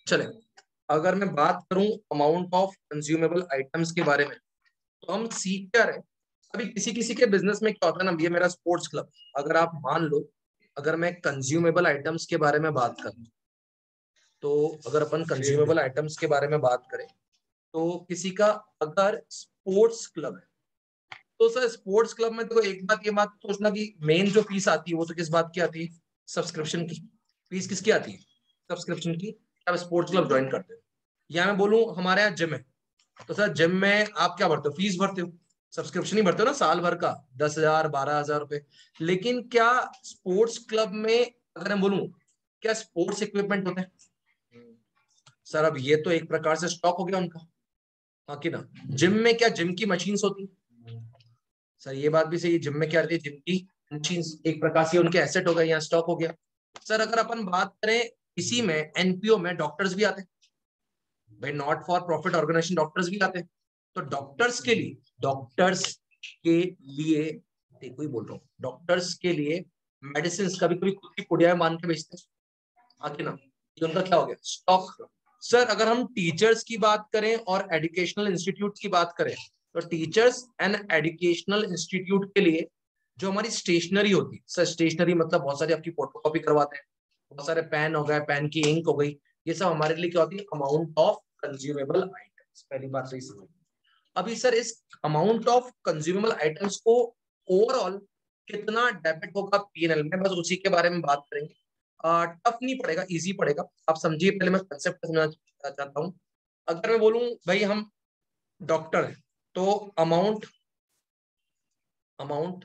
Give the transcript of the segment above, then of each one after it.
चले, अगर मैं बात करूं अमाउंट ऑफ कंज्यूमेबल आइटम्स के बारे में, तो हम सीख क्या रहे। अभी किसी किसी के बिजनेस में क्या होता है ना, ये मेरा स्पोर्ट्स क्लब, अगर आप मान लो, अगर मैं कंज्यूमेबल आइटम्स के बारे में बात करूं, तो अगर अपन कंज्यूमेबल आइटम्स के बारे में बात करें, तो किसी का अगर स्पोर्ट्स क्लब है, तो सर स्पोर्ट्स क्लब में तो एक बात, ये बात सोचना कि मेन जो फीस आती है वो तो किस बात की आती है, सब्सक्रिप्शन की। फीस किसकी आती है, सब्सक्रिप्शन की। आप स्पोर्ट्स क्लब ज्वाइन करते हो, या मैं बोलूं हमारे यहाँ जिम है, तो सर जिम में आप क्या भरते हो, फीस भरते हो, सब्सक्रिप्शन ही भरते हो ना साल भर का, 10,000 12,000 रुपए। लेकिन क्या स्पोर्ट्स क्लब में, अगर मैं बोलूं, क्या स्पोर्ट्स इक्विपमेंट होते हैं? सर अब ये तो एक प्रकार से स्टॉक हो गया उनका, हाँ कि ना। जिम में क्या जिम की मशीन्स होती, सर ये बात भी सही है, जिम में क्या रहती है, जिम की मशीन्स एक प्रकार से उनके एसेट हो गए, यहाँ स्टॉक हो गया। सर अगर अपन बात करें, इसी में एनपीओ में डॉक्टर्स भी आते हैं भाई, not for profit organization doctors भी आते हैं। तो डॉक्टर्स के लिए देखो ही बोल रहा हूँ, डॉक्टर्स के लिए मेडिसिन कभी कभी खुद की पुड़िया मान के बेचते हैं, हाँ कि ना। ये उनका क्या हो गया, स्टॉक। सर अगर हम टीचर्स की बात करें और एजुकेशनल इंस्टीट्यूट की बात करें, तो टीचर्स एंड एजुकेशनल इंस्टीट्यूट के लिए जो हमारी स्टेशनरी होती है, सर स्टेशनरी मतलब बहुत सारी आपकी फोटोकॉपी करवाते हैं, बहुत सारे पेन हो गए, पेन की इंक हो गई, ये सब हमारे लिए क्या होती है, अमाउंट ऑफ कंज्यूमेबल आइटम्स। पहली बात तो इस, अभी सर इस अमाउंट ऑफ कंज्यूमेबल आइटम्स को ओवरऑल कितना डेबिट होगा पीएनएल में, बस उसी के बारे में बात करेंगे। टफ नहीं पड़ेगा, इजी पड़ेगा, आप समझिए। पहले मैं कंसेप्ट समझना चाहता हूँ। अगर मैं बोलूं भाई हम डॉक्टर हैं, तो amount amount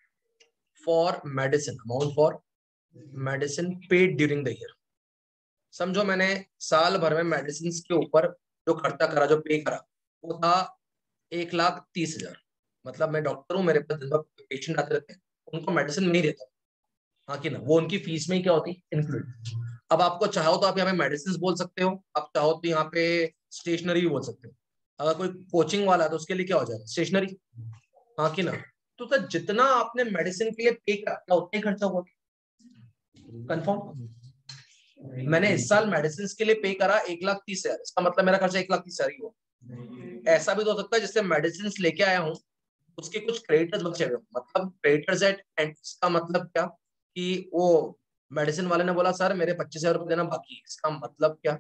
amount for medicine paid during the year. समझो मैंने साल भर में मेडिसिन के ऊपर जो खर्चा करा, जो पे करा, वो था 1,30,000। मतलब मैं डॉक्टर हूँ, मेरे पास दिन भर पेशेंट आते रहते हैं, उनको मेडिसिन नहीं देता, हाँ कि ना, वो उनकी फीस में ही क्या होती है, इंक्लूड। अब आपको चाहो तो आप यहाँ पे मेडिसिन बोल सकते हो, आप चाहो तो यहाँ पे स्टेशनरी भी बोल सकते हो। अगर कोई कोचिंग वाला है तो उसके लिए क्या हो जाएगा, स्टेशनरी, हाँ कि ना। तो सर जितना आपने मेडिसिन के लिए पे करा उतना ही खर्चा हुआ, कंफर्म। मैंने इस साल मेडिसिन के लिए पे करा 1,30,000, इसका मतलब मेरा खर्चा 1,30,000 ही हुआ। ऐसा भी तो हो सकता है जिससे मेडिसिन लेके आया हूँ, उसके कुछ क्रेडिटर्स बचे हुए, मतलब क्रेडिटर्स एट एंड। इसका मतलब क्या, कि वो मेडिसिन वाले ने बोला सर मेरे 25,000 रुपए देना बाकी है। इसका मतलब क्या,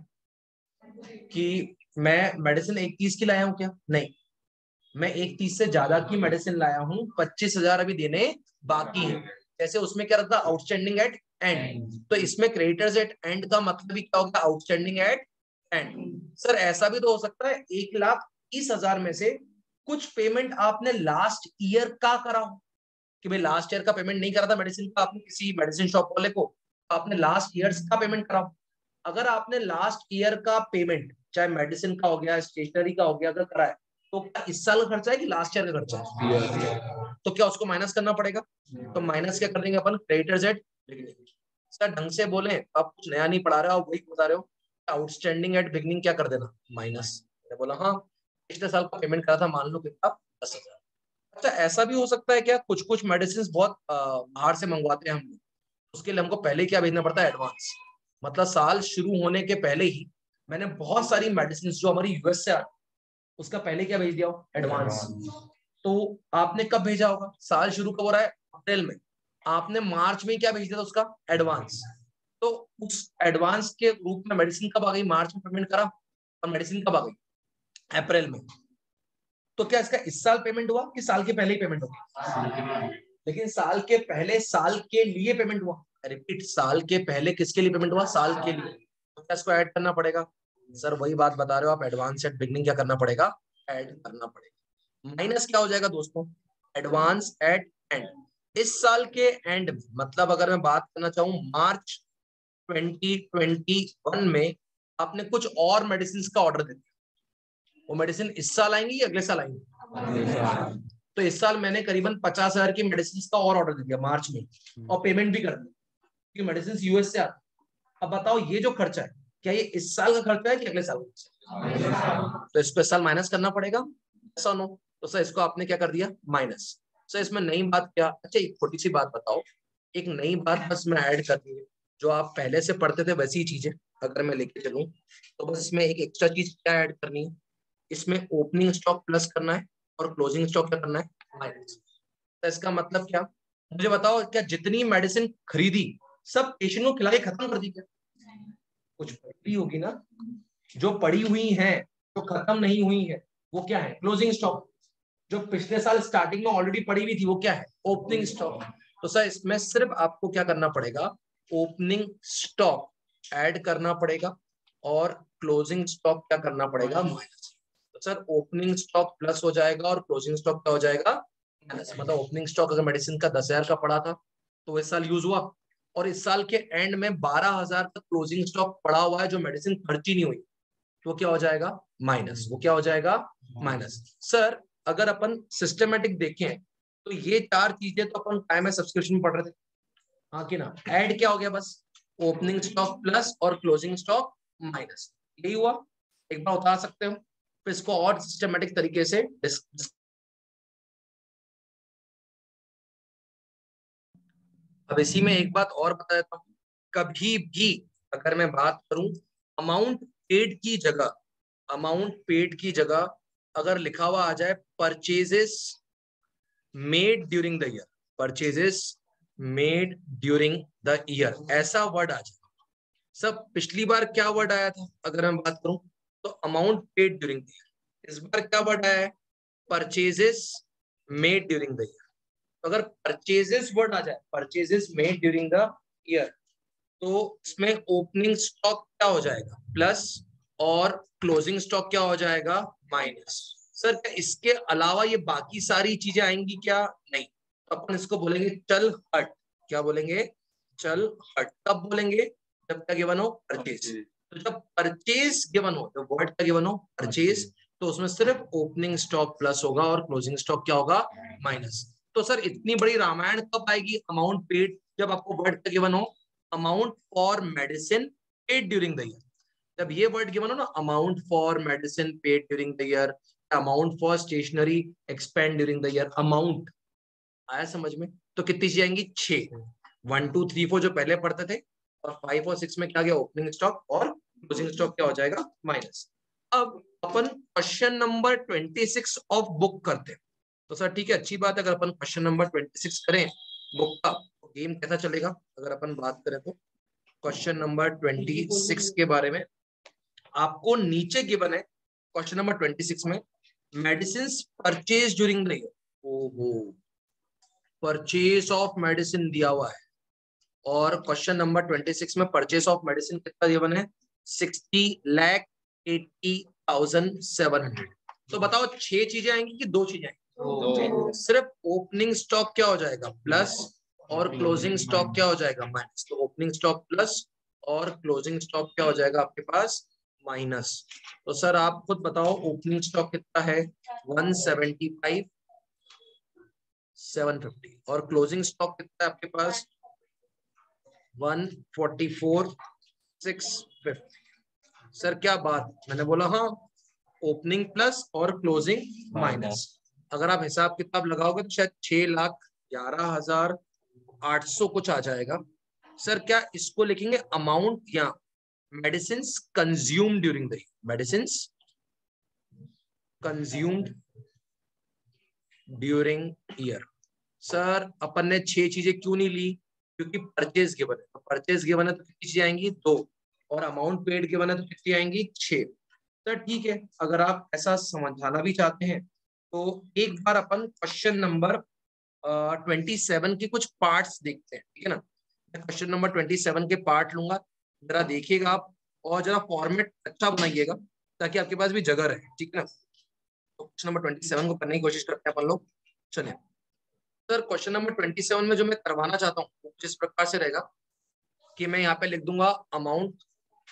कि मैं मेडिसिन 1,30,000 की लाया हूँ क्या, नहीं, मैं 1,30,000 से ज्यादा की मेडिसिन लाया हूँ, 25,000 अभी देने बाकी है। जैसे उसमें क्या रहता, आउटस्टैंडिंग एट एंड, तो इसमें क्रेडिटर्स एट एंड का मतलब ही क्या होगा, आउटस्टैंडिंग एट एंड। सर ऐसा भी तो हो सकता है 1,30,000 में से कुछ पेमेंट आपने लास्ट ईयर का करा हो, कि भाई लास्ट ईयर का पेमेंट नहीं करा था मेडिसिन का आपने किसी मेडिसिन शॉप वाले को, तो आपने लास्ट ईयर का पेमेंट करा हो। अगर आपने लास्ट ईयर का पेमेंट, चाहे मेडिसिन का हो गया, स्टेशनरी का हो गया, अगर करा है, तो क्या इस साल का खर्चा है कि लास्ट ईयर का खर्चा है? तो क्या उसको माइनस करना पड़ेगा? तो माइनस क्या कर देंगे अपन, क्रेडिटर्स एट बिगिनिंग। सर ढंग से बोले, आप कुछ नया नहीं पढ़ा रहे हो, वही बता रहे हो, आउटस्टैंडिंग एट बिगिनिंग क्या कर देना, माइनस। मैंने बोला हाँ, पिछले साल का पेमेंट करा था, मान लो कितना, 10,000। अच्छा ऐसा भी हो सकता है क्या, कुछ कुछ मेडिसिन बहुत बाहर से मंगवाते हैं हम लोग, उसके लिए हमको पहले क्या भेजना पड़ता है, एडवांस। मतलब साल शुरू होने के पहले ही मैंने बहुत सारी मेडिसिन जो हमारी यूएस से आ, उसका पहले क्या भेज दिया हो, एडवांस। तो आपने कब भेजा होगा, साल शुरू कब हो रहा है, अप्रैल में, आपने मार्च में क्या भेज दिया था उसका एडवांस। तो उस एडवांस के रूप में मेडिसिन कब आ गई, मार्च में पेमेंट करा, और मेडिसिन कब आ गई, अप्रैल में। तो क्या इसका इस साल पेमेंट हुआ कि साल के पहले ही पेमेंट होगा? लेकिन साल के पहले साल के लिए पेमेंट हुआ, रिपीट, साल के पहले किसके लिए पेमेंट हुआ, साल के लिए। तो क्या इसको ऐड करना पड़ेगा? सर वही बात बता रहे हो आप, एडवांस एट बिगनिंग क्या करना पड़ेगा, ऐड करना पड़ेगा। माइनस क्या हो जाएगा दोस्तों, एडवांस एट एंड। इस साल के एंड में, मतलब अगर मैं बात करना चाहूं मार्च 2021 में आपने कुछ और मेडिसिन का ऑर्डर दे दिया, वो मेडिसिन इस साल आएंगी या अगले साल आएंगी? तो इस साल मैंने करीबन 50,000 की मेडिसिन का और ऑर्डर दे दिया मार्च में, और पेमेंट भी कर दी, क्योंकि मेडिसिन यूएस से आती। अब बताओ ये जो खर्चा है, क्या ये इस साल का खर्चा है कि अगले साल का? तो इसको इस साल माइनस करना पड़ेगा, ऐसा नो। तो सर इसको आपने क्या कर दिया, माइनस। सर इसमें नई बात क्या, अच्छा एक छोटी सी बात बताओ, एक नई बात बस मैं ऐड कर दी है, जो आप पहले से पढ़ते थे वैसी ही चीजें। अगर मैं लेके चलूं तो बस इसमें एक एक्स्ट्रा चीज क्या ऐड करनी है, इसमें ओपनिंग स्टॉक प्लस करना है और क्लोजिंग स्टॉक क्या करना है माइनस। तो इसका मतलब क्या, मुझे बताओ क्या जितनी मेडिसिन खरीदी सब पेशेंट को खिला के खत्म कर दी क्या? कुछ पड़ी होगी ना, जो पड़ी हुई है जो खत्म नहीं हुई है वो क्या है क्लोजिंग स्टॉक, जो पिछले साल स्टार्टिंग में ऑलरेडी पड़ी हुई थी वो क्या है ओपनिंग स्टॉक। तो सर इसमें सिर्फ आपको क्या करना पड़ेगा, ओपनिंग स्टॉक ऐड करना पड़ेगा और क्लोजिंग स्टॉक क्या करना पड़ेगा माइनस। तो सर ओपनिंग स्टॉक प्लस हो जाएगा और क्लोजिंग स्टॉक क्या हो जाएगा माइनस। मतलब ओपनिंग स्टॉक अगर मेडिसिन का 10,000 का पड़ा था तो इस साल यूज हुआ, और इस साल के एंड में 12,000 का क्लोजिंग स्टॉक पड़ा हुआ है जो मेडिसिन खर्ची नहीं हुई, तो क्या हो जाएगा माइनस। वो क्या हो जाएगा माइनस। सर अगर अपन सिस्टमेटिक देखें तो ये चार चीजें तो अपन टाइम है सब्सक्रिप्शन पढ़ रहे थे, हाँ कि ना, ऐड क्या हो गया बस ओपनिंग स्टॉक प्लस और क्लोजिंग स्टॉक माइनस, यही हुआ। एक बार उतार सकते हो फिर इसको और सिस्टमेटिक तरीके से अब इसी में एक बात और बता देता हूँ, कभी भी अगर मैं बात करूं अमाउंट पेड की जगह, अमाउंट पेड की जगह अगर लिखा हुआ आ जाए purchases made during the year, purchases made during the year ऐसा वर्ड आ जाए। सब पिछली बार क्या वर्ड आया था अगर मैं बात करूं तो amount paid during the year, इस बार क्या वर्ड आया है purchases made during the year. अगर परचेजेस वर्ड आ जाए purchases made during the year तो इसमें ओपनिंग स्टॉक क्या हो जाएगा प्लस और क्लोजिंग स्टॉक क्या हो जाएगा माइनस। सर क्या इसके अलावा ये बाकी सारी चीजें आएंगी क्या? नहीं, तो अपन इसको बोलेंगे चल हट। क्या बोलेंगे? चल हट। कब बोलेंगे? जब क्या गिवन हो परचेज। तो जब परचेज गिवन हो, जब वर्ड का गिवन हो परचेज, तो उसमें सिर्फ ओपनिंग स्टॉक प्लस होगा और क्लोजिंग स्टॉक क्या होगा माइनस। तो सर इतनी बड़ी रामायण कब आएगी अमाउंट पेड, जब आपको वर्ड का गिवन हो amount for medicine paid during the year. जब ये वर्ड गिवन हो ना amount for medicine paid during the year, amount for stationery expend during the year, amount आया समझ में? तो कितनी चीजें आएंगी? 6, 1 2 3 4 जो पहले पढ़ते थे, और 5 और 6 में क्या गया ओपनिंग स्टॉक और क्लोजिंग स्टॉक क्या हो जाएगा माइनस। अब अपन क्वेश्चन नंबर 26 ऑफ बुक करते हैं। तो सर ठीक है, अच्छी बात है, अगर अपन क्वेश्चन नंबर 26 करें बुक का तो गेम कैसा चलेगा अगर अपन बात करें तो क्वेश्चन नंबर 26 के बारे में आपको नीचे गिवन है क्वेश्चन नंबर 26 में medicine purchase during the year. ओहो, परचेज ऑफ मेडिसिन दिया हुआ है और क्वेश्चन नंबर 26 में परचेज ऑफ मेडिसिन कितना गिवन है 60,80,700। तो बताओ 6 चीजें आएंगी कि 2 चीजें आएंगी? सिर्फ ओपनिंग स्टॉक क्या हो जाएगा प्लस और क्लोजिंग स्टॉक क्या हो जाएगा माइनस। तो ओपनिंग स्टॉक प्लस और क्लोजिंग स्टॉक क्या हो जाएगा आपके पास माइनस। तो सर आप खुद बताओ ओपनिंग स्टॉक कितना है 175,750 और क्लोजिंग स्टॉक कितना है आपके पास 144,650। सर क्या बात, मैंने बोला हाँ ओपनिंग प्लस और क्लोजिंग माइनस। अगर आप हिसाब किताब लगाओगे तो शायद 6,11,800 कुछ आ जाएगा। सर क्या इसको लिखेंगे अमाउंट या medicine consume during the medicine consumed during year. Sir अपन ने 6 चीजें क्यों नहीं ली, क्योंकि परचेज गिवन है, तो परचेज गिवन है तो कितनी चीजें आएंगी 2, और अमाउंट पेड गिवन है तो कितनी आएंगी 6। सर ठीक है, अगर आप ऐसा समझाना भी चाहते हैं तो एक बार अपन क्वेश्चन नंबर 27 के कुछ पार्ट्स देखते हैं, ठीक है ना। मैं क्वेश्चन नंबर 27 के पार्ट लूंगा, जरा देखिएगा आप और जरा फॉर्मेट अच्छा बनाइएगा ताकि आपके पास भी जगह रहे, ठीक है ना। तो क्वेश्चन नंबर 27 को करने की कोशिश करते हैं अपन लोग। चलिए सर क्वेश्चन नंबर 27 में जो मैं करवाना चाहता हूँ जिस प्रकार से रहेगा कि मैं यहाँ पे लिख दूंगा amount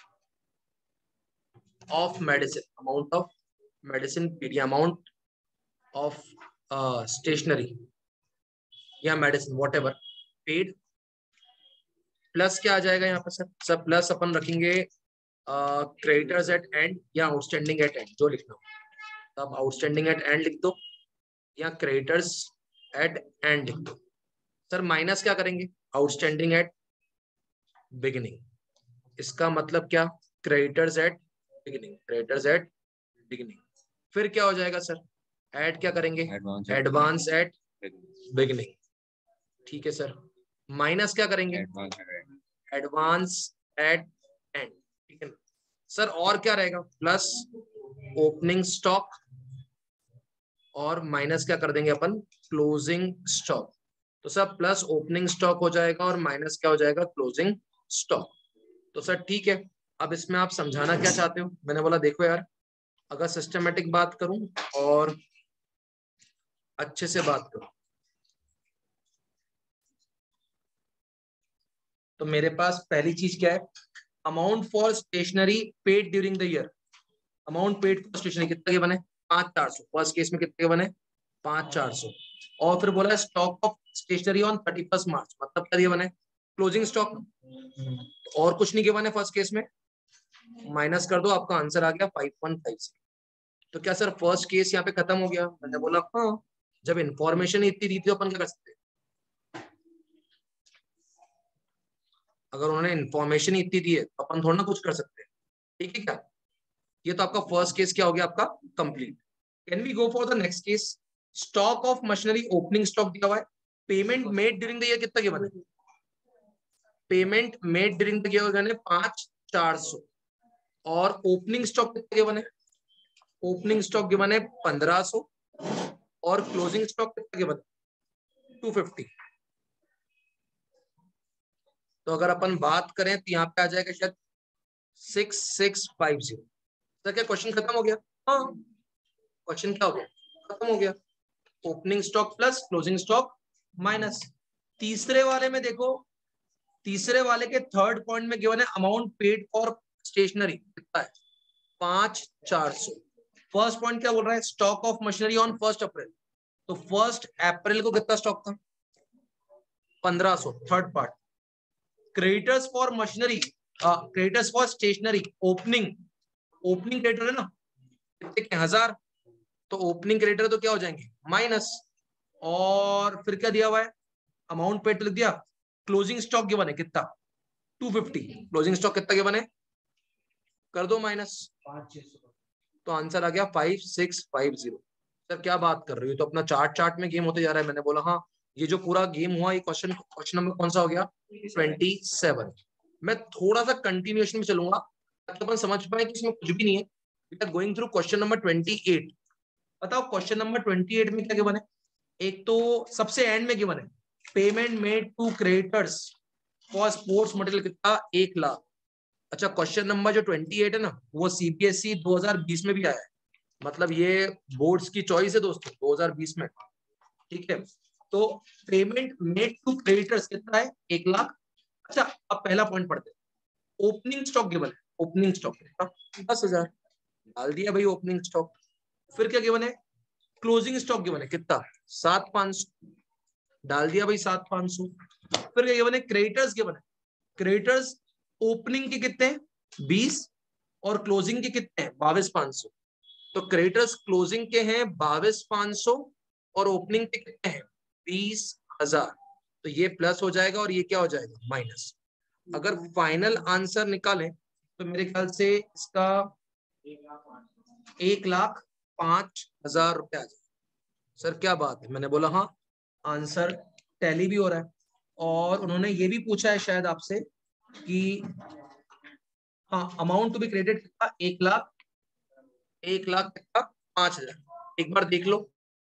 of medicine, amount of medicine paid, amount of stationery या medicine whatever paid, plus क्या आ जाएगा यहाँ पर सर? सर प्लस अपन रखेंगे क्रेडिटर्स एट एंड या आउटस्टैंडिंग एट एंड, जो लिखना हो। तो आप आउटस्टैंडिंग एट एंड लिख दो या क्रेडिटर्स एट एंड लिख दो। सर माइनस क्या करेंगे? Outstanding at beginning. इसका मतलब क्या, creditors at beginning, creditors at beginning. फिर क्या हो जाएगा सर, ऐड क्या करेंगे, एडवांस एट बिगिनिंग, ठीक है सर। माइनस क्या करेंगे, एडवांस एट एंड, ठीक है सर। और क्या रहेगा, प्लस ओपनिंग स्टॉक, और माइनस क्या कर देंगे अपन, क्लोजिंग स्टॉक। तो सर प्लस ओपनिंग स्टॉक हो जाएगा और माइनस क्या हो जाएगा, क्लोजिंग स्टॉक। तो सर ठीक है, अब इसमें आप समझाना क्या चाहते हो। मैंने बोला देखो यार, अगर सिस्टमेटिक बात करूं और अच्छे से बात करूं, तो मेरे पास पहली चीज क्या है, amount for stationery paid during the year. Amount paid for stationery कितने के बने, 5,400। फर्स्ट केस में कितने के बने, 5,400। और फिर बोला stock of stationery on 31 March, मतलब क्या दिए बने, क्लोजिंग स्टॉक। और कुछ नहीं के बने फर्स्ट केस में, माइनस कर दो, आपका आंसर आ गया 5,150। तो क्या सर फर्स्ट केस यहाँ पे खत्म हो गया। मैंने बोला हाँ, जब इंफॉर्मेशन इतनी दी थी अपन क्या कर सकते, अगर उन्होंने इन्फॉर्मेशन इतनी दी है तो अपन थोड़ा ना कुछ कर सकते हैं, ठीक है क्या। ये तो आपका फर्स्ट केस क्या हो गया, आपका complete. Can we go for the next case, stock of machinery opening stock दिया हुआ है, payment made during the year कितना गिवन है, payment made during the year है 5,400। और ओपनिंग स्टॉक कितना गिवन है, ओपनिंग स्टॉक गिवन है 1,500। और क्लोजिंग स्टॉक कितना गिवन है, 250। तो अगर अपन बात करें तो यहाँ पे आ जाएगा शायद 6,650। सर क्या क्वेश्चन खत्म हो गया, हाँ क्वेश्चन क्या हो गया, खत्म हो गया। Opening stock plus closing stock minus. तीसरे वाले में देखो, तीसरे वाले के थर्ड पॉइंट में गिवन है अमाउंट पेड फॉर स्टेशनरी कितना है, 5,400। फर्स्ट पॉइंट क्या बोल रहा है, stock of machinery on 1 April. तो 1 अप्रैल को कितना स्टॉक था, 1,500, third part. Creditors for machinery, creditors for stationery opening, opening creditor है ना, कितने के 1,000। तो ओपनिंग क्रेडिटर तो क्या हो जाएंगे, माइनस। और फिर क्या दिया हुआ है, अमाउंट पेड लिख दिया। क्लोजिंग स्टॉक गिवन है कितना, 250। क्लोजिंग स्टॉक कितना गिवन है, कर दो माइनस, तो आंसर आ गया 5,650। सर क्या बात कर रही हो, तो अपना चार्ट चार्ट में गेम होते जा रहा है। मैंने बोला हाँ, ये जो पूरा गेम हुआ, ये क्वेश्चन, क्वेश्चन नंबर कौन सा हो गया, 27। मैं थोड़ा सा कंटिन्यूएशन में चलूंगा ताकि अपन समझ पाए कि इसमें कुछ भी नहीं है। We are going through question number 28। बताओ क्वेश्चन नंबर 28 में क्या गिवन है। एक तो सबसे एंड में गिवन है, payment made to creditors for sports material कितना, 1,00,000। अच्छा क्वेश्चन नंबर जो 28 है ना, वो सीबीएसई 2020 में भी आया है, मतलब ये बोर्ड्स की चॉइस है दोस्तों 2020 में, ठीक है। तो पेमेंट मेड टू क्रेडिटर्स कितना है, 1,00,000। अच्छा अब पहला पॉइंट पढ़ते हैं, ओपनिंग स्टॉक गिवन है, ओपनिंग स्टॉक कितना, 10,000, डाल दिया भाई ओपनिंग स्टॉक। फिर क्या गिवन है, क्लोजिंग स्टॉक गिवन है कितना, 7,500, डाल दिया भाई 7,500। फिर क्या गिवन है, क्रेडिटर्स गिवन है, क्रेडिटर्स ओपनिंग के कितने हैं, 20, और क्लोजिंग के कितने हैं, 22,500। तो क्रेडिटर्स क्लोजिंग के हैं 22,500 और ओपनिंग के कितने हैं, 20,000। तो ये प्लस हो जाएगा और ये क्या हो जाएगा, माइनस। अगर फाइनल आंसर निकालें तो मेरे ख्याल से इसका 1,05,000 रुपया आ जाएगा। सर क्या बात है, मैंने बोला हाँ, आंसर टैली भी हो रहा है। और उन्होंने ये भी पूछा है शायद आपसे कि हाँ, अमाउंट टू बी क्रेडिट कितना, 1,00,000, 1,00,000 कितना, 5,000। एक बार देख लो,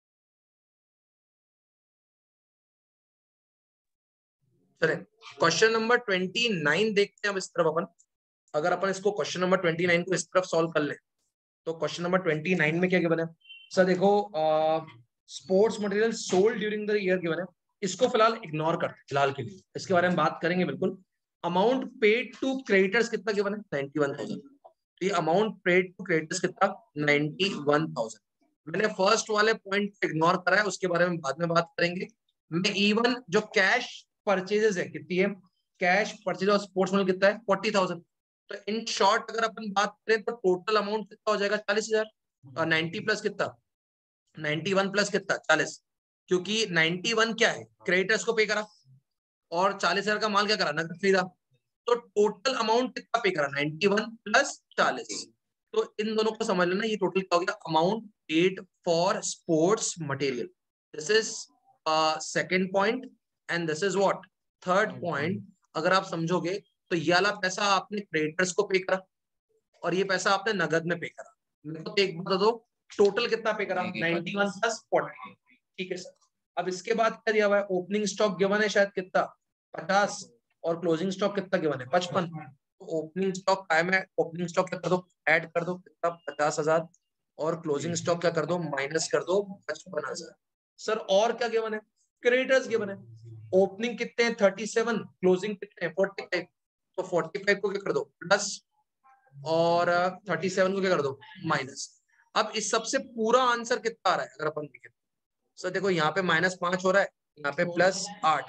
चले क्वेश्चन नंबर 29 देखते हैं अब इस तरफ अपन। अगर अपन इसको क्वेश्चन नंबर 29 को इस तरफ सॉल्व कर ले, तो क्वेश्चन नंबर 29 में क्या गिवन है। सर देखो, sports material sold during the year given है, इसको फिलहाल इग्नोर करते हैं फिलहाल के लिए, इसके बारे में बात करेंगे बिल्कुल। अमाउंट पेड टू क्रेडिटर्स कितना गिवन है, 91,000। ये अमाउंट पेड टू क्रेडिटर्स कितना, 91,000। मैंने फर्स्ट वाले पॉइंट इग्नोर करा है, उसके बारे में बाद में बात करेंगे। मैं इवन जो कैश परचेजेस है कितनी है, cash purchase of sports material कितना है, 40,000। तो इन शॉर्ट अगर अपन बात करें तो टोटल अमाउंट कितना हो जाएगा, 40,000। और 90 प्लस कितना, 91 प्लस कितना, 40। क्योंकि 91 क्या है, क्रेडिटर्स को पे करा और 40,000 का माल क्या करा, नकद खरीदा। तो टोटल अमाउंट कितना पे करा, 91 प्लस 40। तो इन दोनों को समझ लेना, ये टोटल क्या हो गया, amount paid for sports material. This is second point and this is what, third point. अगर आप समझोगे तो ये वाला पैसा आपने क्रेडिटर्स को पे करा और ये पैसा आपने नगद में पे करा। मेरे को एक बता दो टोटल कितना पे करा, 91 प्लस 40। ठीक है सर। अब इसके बाद क्या दिया हुआ है, ओपनिंग स्टॉक गिवन है शायद कितना, 50, और क्लोजिंग स्टॉक कितना गिवन है, 55। तो ओपनिंग स्टॉक कायम है, ओपनिंग स्टॉक क्या कर दो, ऐड कर दो कितना, 50,000, और क्लोजिंग स्टॉक क्या कर दो, माइनस कर दो 55,000। सर और क्या गिवन है, क्रेडिटर्स गिवन है। ओपनिंग कितने हैं 37, क्लोजिंग कितने हैं 45। तो 45 को क्या कर दो प्लस, और 37 को क्या कर दो माइनस। अब इस सबसे पूरा आंसर कितना आ रहा है अगर अपन देखें, सर देखो यहाँ पे -5 हो रहा है, यहाँ पे +8,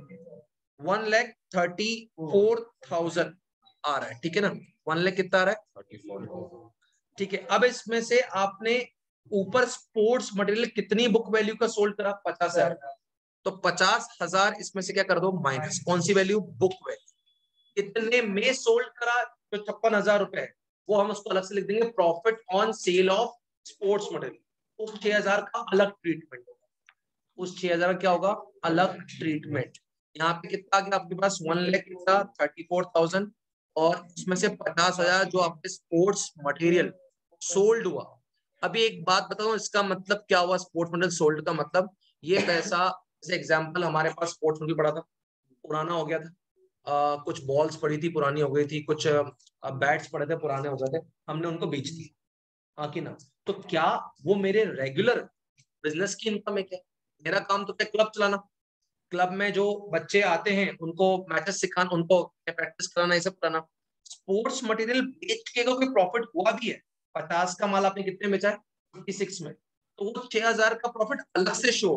1,34,000 आ रहा है। ठीक है ना, 1 लाख कितना आ रहा है। ठीक है, अब इसमें से आपने ऊपर स्पोर्ट्स मटेरियल कितनी बुक वैल्यू का सोल्ड करा, 50,000। तो 50,000 इसमें से क्या कर दो माइनस, कौन सी वैल्यू, बुक वैल्यू। इतने में सोल्ड करा जो 56,000 रुपए, वो हम उसको अलग से लिख देंगे profit on sale of sports material. उस 6,000 का अलग ट्रीटमेंट होगा, उस 6,000 का क्या होगा, अलग ट्रीटमेंट। यहाँ पे कितना आ गया आपके पास, 1,34,000, और उसमें से 50,000 जो आपके स्पोर्ट्स मटेरियल सोल्ड हुआ। अभी एक बात बताऊं, इसका मतलब क्या हुआ, स्पोर्ट्स मटेरियल सोल्ड का मतलब, ये पैसा, जैसे एग्जांपल हमारे पास स्पोर्ट्स मटेरियल पड़ा था, पुराना हो गया था, कुछ बॉल्स पड़ी थी पुरानी हो गई थी, कुछ बैट्स पड़े थे पुराने हो गए थे, हमने उनको बेच दिए, हाँ कि ना। तो क्या वो मेरे रेगुलर बिजनेस की इनकम है क्या, मेरा काम तो क्या क्लब चलाना, क्लब में जो बच्चे आते हैं उनको मैचेस सिखाना, उनको प्रैक्टिस कराना, ये सब कराना। स्पोर्ट्स मटेरियल बेच के कोई प्रॉफिट हुआ भी है, 50 का माल आपने कितने में बेचा है, 56 में, तो वो 6,000 का प्रॉफिट अलग से शो।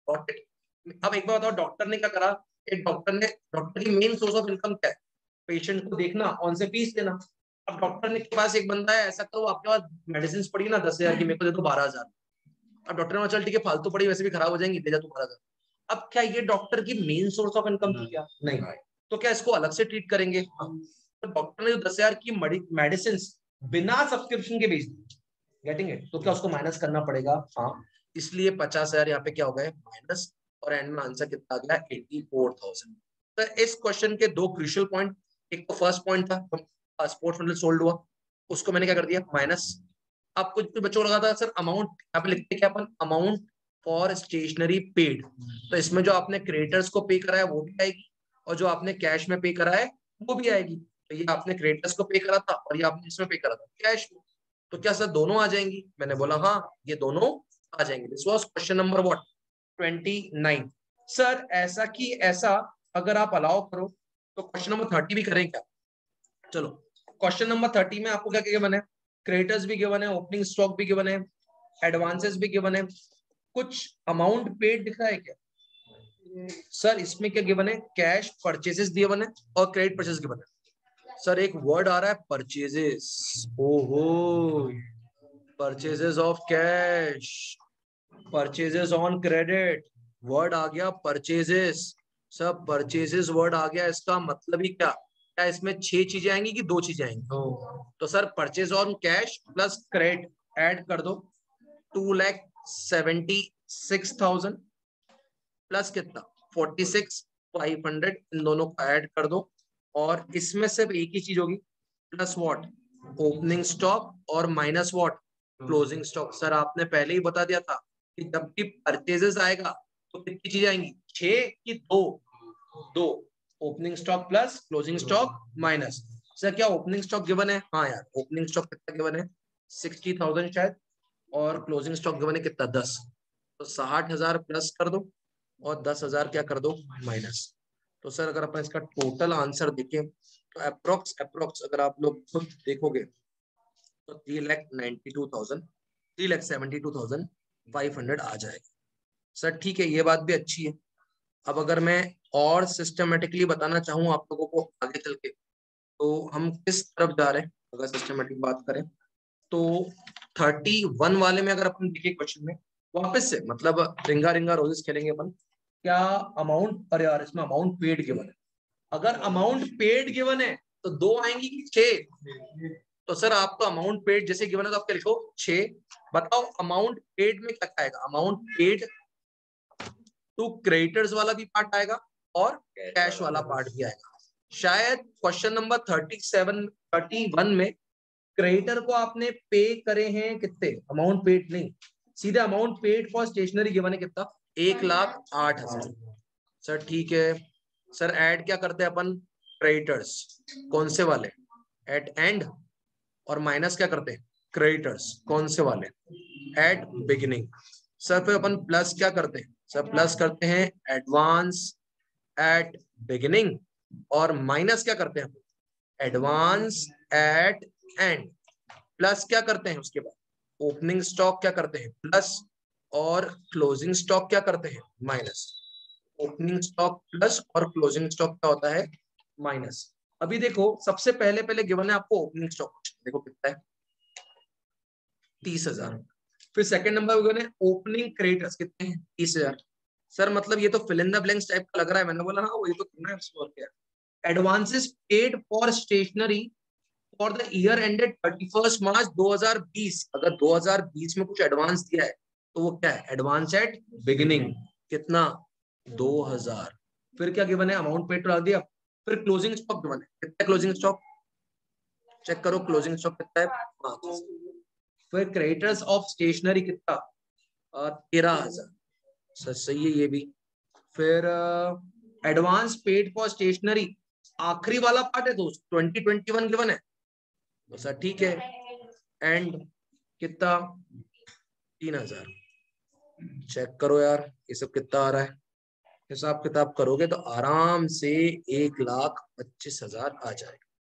अब एक बार बताओ, डॉक्टर ने क्या करा, एक डॉक्टर की मेन सोर्स ऑफ इनकम क्या है, पेशेंट को देखना, ऑन से फीस देना। अब डॉक्टर ने के पास एक बंदा है, ऐसा करो आपके पास मेडिसिन पड़ी ना 10,000 की, मेरे को दे दो 12,000। अब डॉक्टर ने चल ठीक है फालतू पड़ी, वैसे भी खराब हो जाएंगी, दे जा तू 12,000। अब क्या ये डॉक्टर की मेन सोर्स ऑफ इनकम थी क्या, नहीं। तो क्या इसको अलग से ट्रीट करेंगे, तो डॉक्टर ने जो 10,000 की मेडिसिन बिना सब्सक्रिप्शन के बेच दी, गेटिंग इट, तो क्या उसको माइनस करना पड़ेगा, हाँ। इसलिए 50,000 यहाँ पे क्या हो गए माइनस, और एंड में आंसर कितना आ गया, 84,000। तो इस क्वेश्चन के दो क्रूशियल पॉइंट, एक तो फर्स्ट पॉइंट था स्पोर्ट्स मटेरियल सोल्ड हुआ, उसको मैंने क्या कर दिया माइनस। अब कुछ बच्चों को लगा था सर अमाउंट यहाँ पे लिखते क्या अपन, अमाउंट फॉर स्टेशनरी पेड, तो इसमें जो आपने क्रिएटर्स को पे करा है वो भी आएगी, और जो आपने कैश में पे करा है वो भी आएगी। तो ये आपने क्रिएटर्स को पे करा था और ये आपने इसमें पे करा था कैश में, तो क्या सर दोनों आ जाएंगी, मैंने बोला हाँ ये दोनों आ जाएंगे। This was question number what 29। Sir ऐसा कि ऐसा अगर आप अलाउ करो तो क्वेश्चन नंबर 30 भी करें क्या, चलो। क्वेश्चन नंबर 30 में आपको क्या क्या गिवन है, क्रेडिटर्स भी गिवन है, ओपनिंग स्टॉक भी गिवन है, एडवांसेस भी गिवन है, कुछ अमाउंट पेड दिख रहा है क्या, सर इसमें क्या गिवन है, कैश परचेजेस गिवन है और क्रेडिट परचेज गिवन है। सर एक वर्ड आ रहा है परचेजेस, ओहो, purchases of cash, purchases on credit, word आ गया परचेजेस। सब परचेजेस वर्ड आ गया, इसका मतलब ही क्या, क्या इसमें 6 चीजें आएंगी कि 2 चीजें आएंगी, तो sir purchase on cash plus credit add कर दो, 2,76,000 प्लस कितना 46,500, इन दोनों को ऐड कर दो, और इसमें सिर्फ एक ही चीज होगी, प्लस व्हाट, ओपनिंग स्टॉक और minus what, closing stock. Sir आपने पहले ही बता दिया था कि जब भी परचेजेस आएगा तो कितनी चीजें आएंगी, 6 की 2, opening stock plus closing stock minus. Sir क्या ओपनिंग स्टॉक गिवन है, हाँ यार ओपनिंग स्टॉक कितना गिवन है 60,000 शायद, और क्लोजिंग स्टॉक गिवन है कितना 10, तो 60,000 प्लस कर दो और 10,000 क्या कर दो माइनस। तो सर अगर अपन इसका टोटल आंसर देखें तो अप्रोक्स अगर आप लोग खुद देखोगे तो 3,72,500 आ जाएगा। सर ठीक है, ये बात भी अच्छी है। अब अगर मैं और सिस्टमेटिकली बताना चाहूँ आप लोगों को आगे चल के, तो हम किस तरफ जा रहे हैं अगर सिस्टमेटिक बात करें, तो 31 वाले में अगर अपन देखें क्वेश्चन में वापस से, मतलब रिंगा रिंगा रोजेस खेलेंगे अपन, क्या अमाउंट, अरे यार इसमें अमाउंट पेड गिवन है, अगर अमाउंट पेड गिवन है तो 2 आएंगी कि 6? तो सर आपको अमाउंट पेड जैसे गिवन है तो आप क्या लिखो 6। बताओ अमाउंट पेड में क्या आएगा? अमाउंट पेड टू क्रेडिटर्स वाला भी पार्ट आएगा और कैश वाला पार्ट भी आएगा। शायद क्वेश्चन नंबर 31 में क्रेडिटर को आपने पे करे हैं कितने? अमाउंट पेड नहीं, सीधे amount paid for stationery given है कितना? 1,08,000। सर ठीक है सर, ऐड क्या करते हैं अपन? क्रेडिटर्स कौन से वाले? Eight and. और माइनस क्या करते हैं? क्रेडिटर्स कौन से वाले? Eight beginning. सर फिर अपन प्लस क्या करते हैं? सर प्लस करते हैं एडवांस एट बिगिनिंग, और माइनस क्या करते हैं? Advance eight and. प्लस क्या करते हैं उसके बाद? ओपनिंग स्टॉक क्या करते हैं? प्लस, और क्लोजिंग स्टॉक क्या करते हैं? माइनस। ओपनिंग स्टॉक प्लस और क्लोजिंग स्टॉक क्या होता है? माइनस। अभी देखो सबसे पहले पहले गिवन है आपको ओपनिंग स्टॉक, देखो कितना है? 30,000। फिर सेकंड नंबर गिवन है ओपनिंग क्रेडिटर्स कितने हैं? 30,000। सर मतलब ये तो fill in the blanks type का लग रहा है। मैंने बोला हाँ वही तो करना है उसको, और क्या। Advances paid for stationery for the year ended 31 March 2020। अगर 2020 में कुछ एडवांस दिया है तो वो क्या है? Advance at beginning. कितना? 2,000। फिर क्या गिवन है? अमाउंट पेड डाल दिया। फिर क्लोजिंग स्टॉक गिवन है कितना? क्लोजिंग स्टॉक चेक करो, क्लोजिंग स्टॉक कितना है? 5। फिर क्रेडिटर्स ऑफ स्टेशनरी कितना? 13,000। सर सही है ये भी। फिर एडवांस पेड फॉर स्टेशनरी आखिरी वाला पार्ट है दोस्त, 2021 गिवन है तो सर ठीक है। एंड कितना? 3,000। चेक करो यार ये सब कितना आ रहा है। हिसाब किताब करोगे तो आराम से 1,25,000 आ जाएगा।